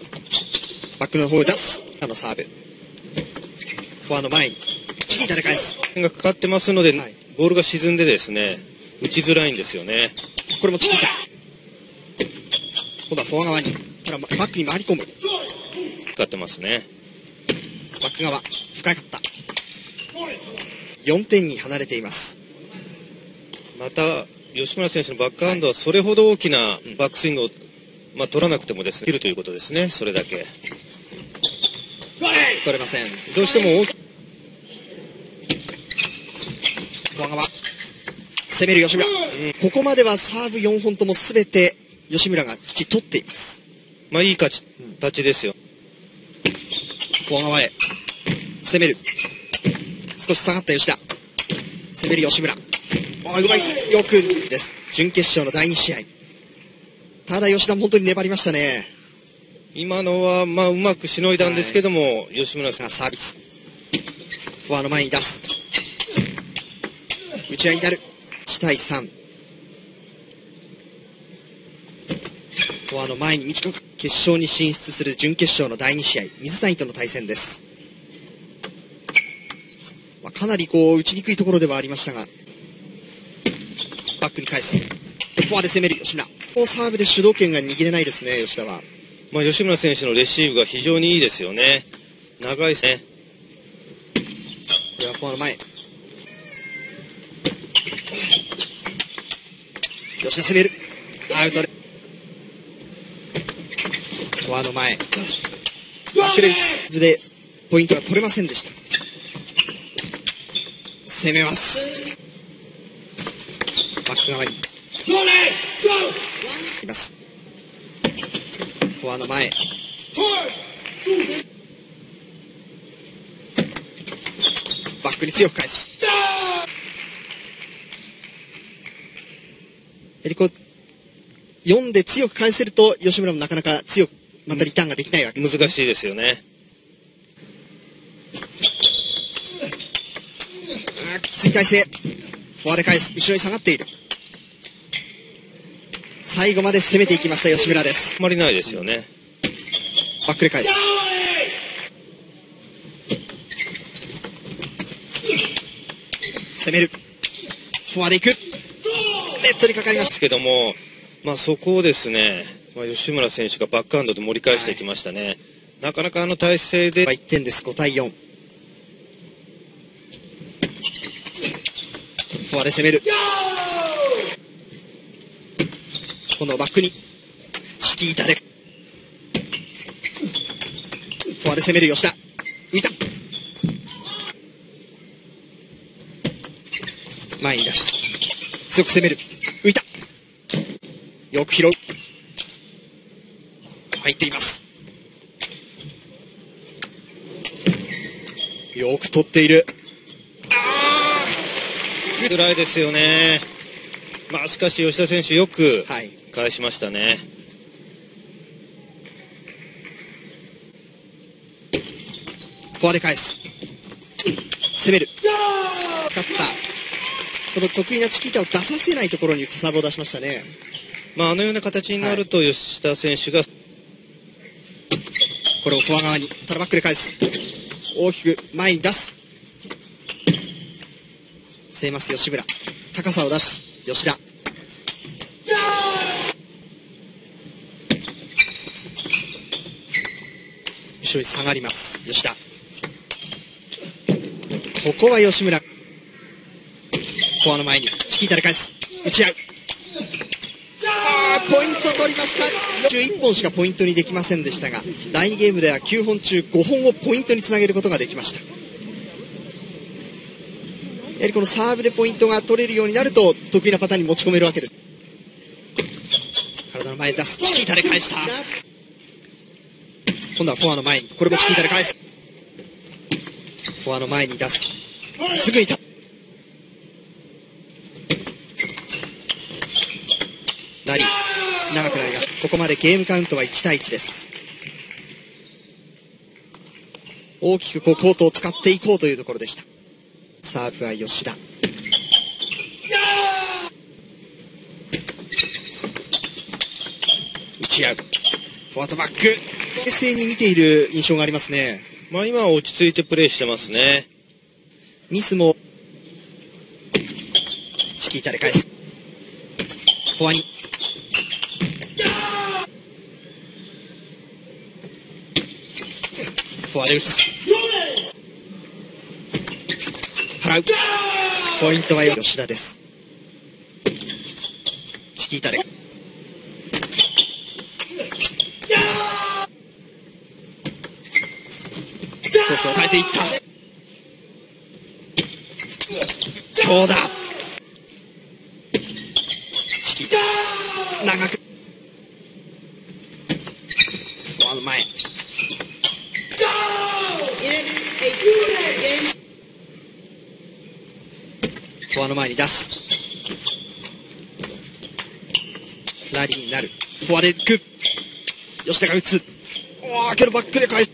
バックの方を出す。サーブ。フォアの前に。チキータで返す。 がかかってますので、 はい、 ボールが沈んでですね、打ちづらいんですよね。 これもチキータ。今度はフォア側に。ただバックに回り込む。 かかってますね。 バック側。深かった。4点に離れています。 また、吉村選手のバックハンドはそれほど大きなバックスイングを、取らなくてもですね、切るということですね、それだけ。 取れません。 どうしてもフォア側。攻める吉村。ここまではサーブ4本とも全て吉村がきちっと取っています。 いい形ですよ。 フォア側へ。攻める。少し下がった吉田。攻める吉村。うまい。よくです。準決勝の第2試合。ただ吉田も本当に粘りましたね。 今のはうまくしのいだんですけども、吉村さんがサービス。フォアの前に出す。打ち合いになる。1対3。フォアの前に短く決勝に進出する準決勝の第2試合、水谷との対戦です。かなり打ちにくいところではありましたが、バックに返す。フォアで攻める吉村。サーブで主導権が握れないですね、吉田は。 吉村選手のレシーブが非常にいいですよね。長いですね。 これはフォアの前。吉田攻める。アウトで。フォアの前。バックで打つ。で、ポイントが取れませんでした。攻めます。バック側に。います。フォアの前。バックに強く返す。読んで強く返せると吉村もなかなか強くまたリターンができないわけです、 難しいですよね。 きつい体勢。フォアで返す。後ろに下がっている。最後まで攻めていきました吉村です。 あまりないですよね。 バックで返す。攻める。フォアでいく。ネットにかかりましたけども、そこをですね、吉村選手がバックハンドで盛り返していきましたね。なかなか体勢で 1点です。5対4。フォアで攻める。今度はバックにチキータでフォアで攻める吉田。浮いた。前に出す。強く攻める。浮いた。よく拾う。入っています。よく取っている。 辛いですよね。しかし吉田選手よく返しましたね。 フォアで返す。攻める。勝った。その得意なチキータを出させないところにサーブを出しましたね。 あのような形になると吉田選手が、 これをフォア側にただバックで返す。大きく前に出す。攻めます吉村。高さを出す吉田。後ろに下がります吉田。ここは吉村。フォアの前にチキータで返す。打ち合う。ポイント取りました。11本しかポイントにできませんでしたが、第2ゲームでは9本中5本をポイントにつなげることができました。やはりこのサーブでポイントが取れるようになると得意なパターンに持ち込めるわけです。体の前に出す。チキータで返した。今度はフォアの前に、これもチキータで返す。フォアの前に出す。すぐいた。長くなりました。ここまでゲームカウントは1対1です。大きくコートを使っていこうというところでした。サーブは吉田。打ち合う。フォアとバック。 冷静に見ている印象がありますね。 まあ今は落ち着いてプレーしてますね。 ミスもチキータで返す。フォアにフォアで打つ。払う。ポイントは吉田です。チキータでコースを変えていった。強打。チキータ長くフォアの前。フォアの前に出す。ラリーになる。フォアで行く。吉田が打つ。おーけどバックで返す。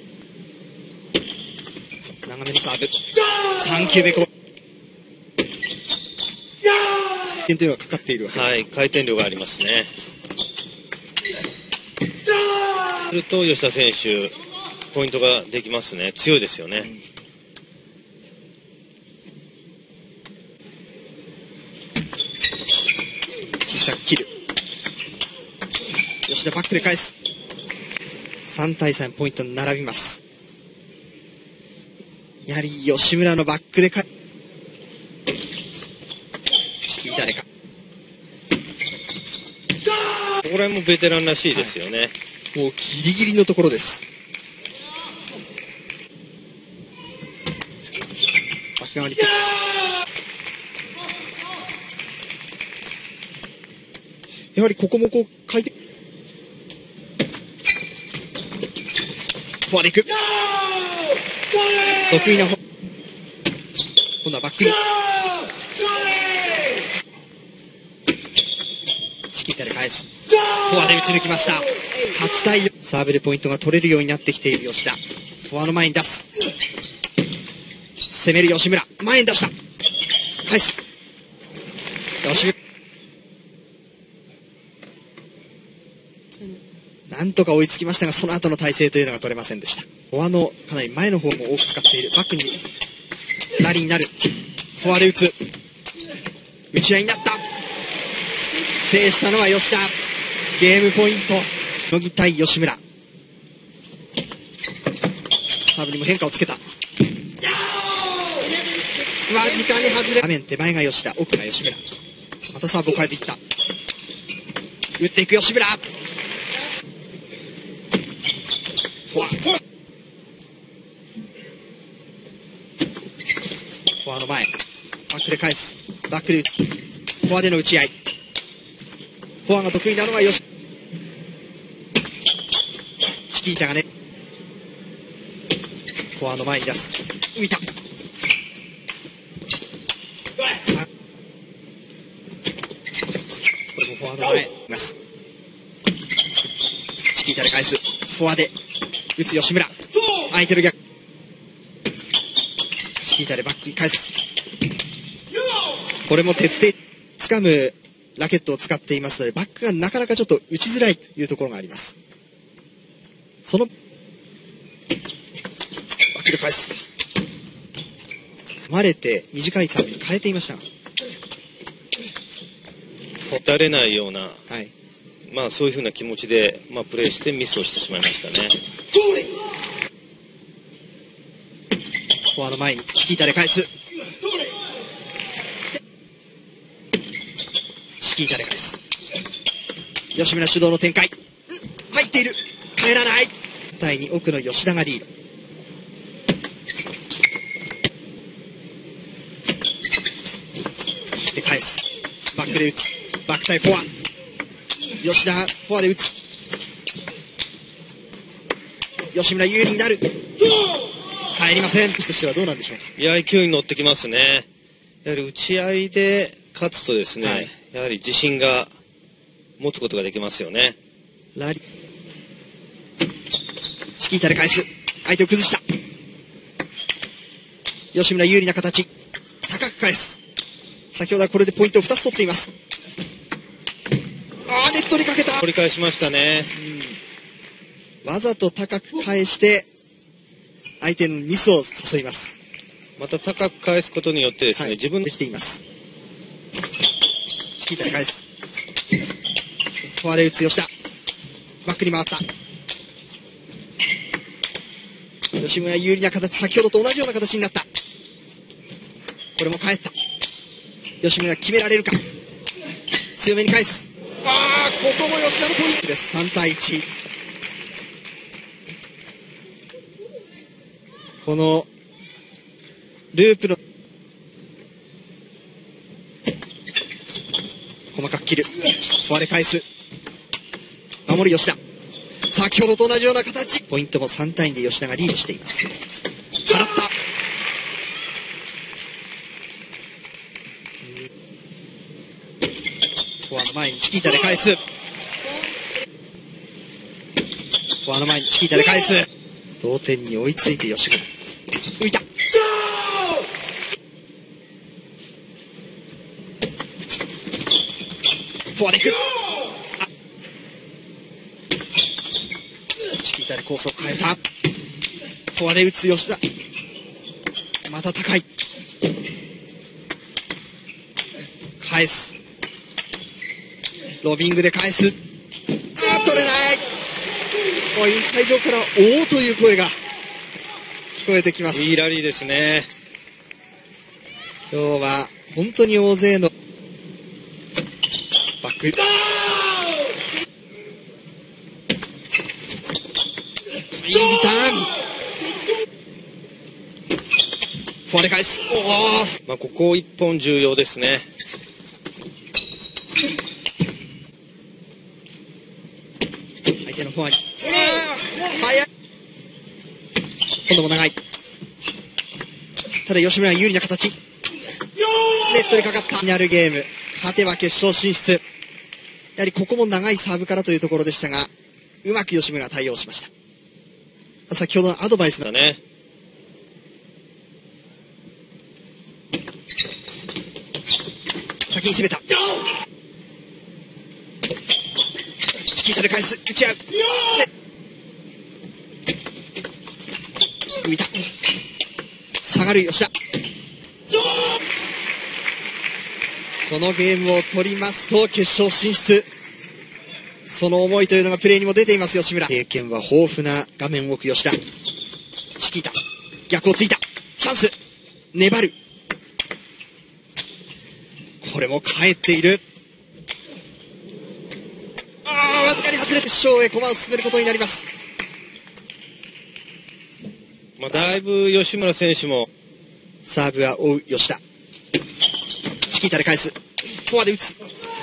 長めのサーブ。3球目こう点というのがかかっているわけです。 はい、回転量がありますね。すると吉田選手ポイントができますね。強いですよね。小さく切る。吉田バックで返す。3対3ポイントに並びます。やはり吉村のバックで返す。誰かここら辺もベテランらしいですよね。はい、 もうギリギリのところです。バック側にやはりここもこう回転フォアでいく。得意な今度はバックにチキータで返す。フォアで打ち抜きました。8対4。サーブでポイントが取れるようになってきている吉田。フォアの前に出す。攻める吉村。前に出した。返す。吉村。なんとか追いつきましたが、その後の体勢というのが取れませんでした。フォアのかなり前の方も多く使っている。バックにラリーになる。フォアで打つ。打ち合いになった。制したのは吉田。ゲームポイント。乃木対吉村。サーブにも変化をつけた。わずかに外れ。画面手前が吉田、奥が吉村。またサーブを変えていった。打っていく吉村。フォアの前。バックで返す。バックで打つ。フォアでの打ち合い。フォアが得意なのは吉。チキータがね。フォアの前に出す。浮いた。さあこれもフォアの前います。チキータで返す。フォアで打つ吉村。相手の逆。チキータでバックに返す。これも徹底掴むラケットを使っていますので、バックがなかなかちょっと打ちづらいというところがあります。そのバックで返す。生まれて短いサーブに変えていましたが、 打たれないような、 はい、 まあそういうふうな気持ちで、プレーしてミスをしてしまいましたね。 フォアの前にチキータで返す。チキータで返す。吉村主導の展開。入っている。帰らない。対に奥の吉田がリード。で返す。バックで打つ。バック対フォア。吉田フォアで打つ。吉村有利になる。帰りません。としてはどうなんでしょうか。 いや、勢いに乗ってきますね。やはり打ち合いで勝つとですね、はい、やはり自信が持つことができますよね。 ラリチキータで返す。相手を崩した。吉村有利な形。高く返す。先ほどはこれでポイントを2つ取っています。ネットにかけた。 取り返しましたね。 わざと高く返して相手のミスを誘います。 また高く返すことによってですね、自分のしています。チキータで返す。フォアで打つ吉田。バックに回った。吉村有利な形、先ほどと同じような形になった。これも返った。吉村決められるか。強めに返す。ここも吉田のポイントです。3対1。このループの細かく切る。フォアで返す。守る吉田。先ほどと同じような形。ポイントも3対2で吉田がリードしています。払った。フォアの前にチキータで返す。フォアの前にチキータで返す。同点に追いついて吉村。浮いた。フォアでいく。チキータでコースを変えた。フォアで打つ吉田。また高い。返す。ロビングで返す。取れない。もう引退場からおおという声が聞こえてきます。 いいラリーですね。 今日は本当に大勢のバック。いいリターン。フォアで返す。 ここ1本重要ですね。 相手のフォアに速い。今度も長い。ただ吉村は有利な形。ネットにかかった。になるゲーム。勝てば決勝進出。やはりここも長いサーブからというところでしたが、うまく吉村が対応しました。先ほどのアドバイスだね。 先に攻めた。チキータで返す。打ち合う。浮いた。下がる吉田。このゲームを取りますと決勝進出。その思いというのがプレーにも出ています吉村。経験は豊富な画面奥吉田。チキータ。逆をついた。チャンス。粘る。これも返っている。わずかに外れて決勝へ駒を進めることになります。 だいぶ吉村選手もサーブは追う吉田。チキータで返す。フォアで打つ。や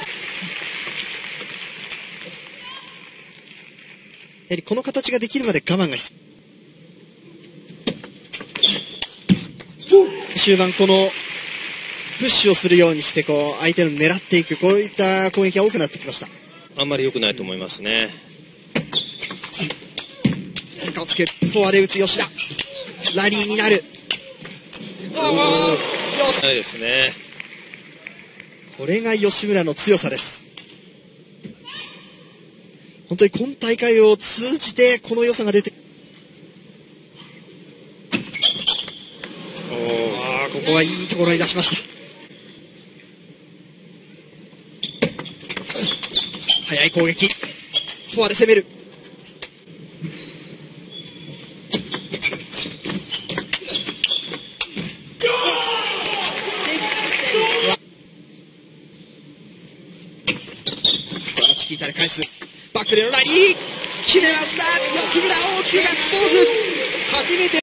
はりこの形ができるまで我慢が必要。終盤このプッシュをするようにして相手の狙っていく、こういった攻撃が多くなってきました。 あんまり良くないと思いますね。 顔つける。フォアで打つ吉田。ラリーになる。よし。 ないですね。 これが吉村の強さです。本当に今大会を通じてこの良さが出て。ここはいいところに出しました。速い攻撃。フォアで攻める。チキータで返す。バックでのラリー決めました。吉村大きくガッツポーズ。初めて